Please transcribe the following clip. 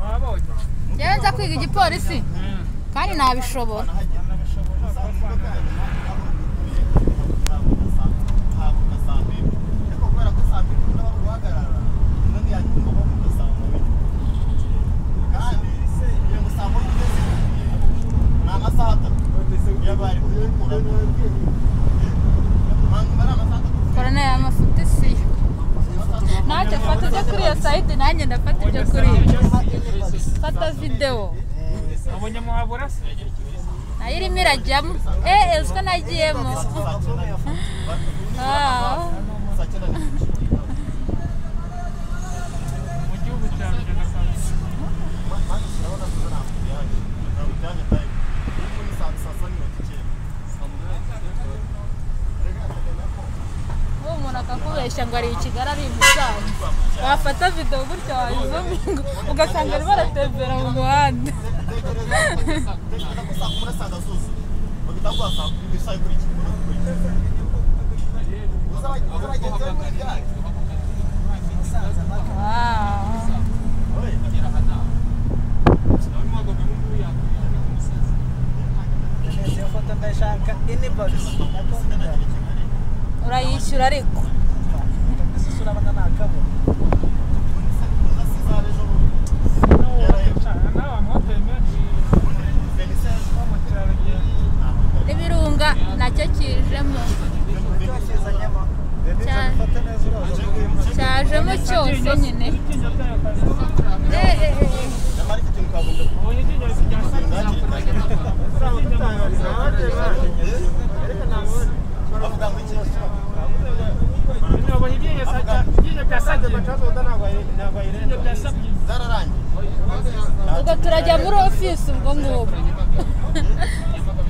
Yewe nza kwiga igipolisi kandi nabishobora. Korana ya mafuti si. Naje fata je kuri ya side nanjye ndafata je kuri. Fata video. Abonye muhabura se. Ayirimo irajyamo. Uziko nagiyemo. Mu gihugu cyacu umuntu akakubeshya ngo ari Kigali ari Musanze wafata video gutyo wayizominga ugasanga ari baratembera mu muhanda urayishyura ariko n'ibirunga nacyo kijemo cyajemo cyose nyine ubwo turajya muri ofisi ubwo ngubwo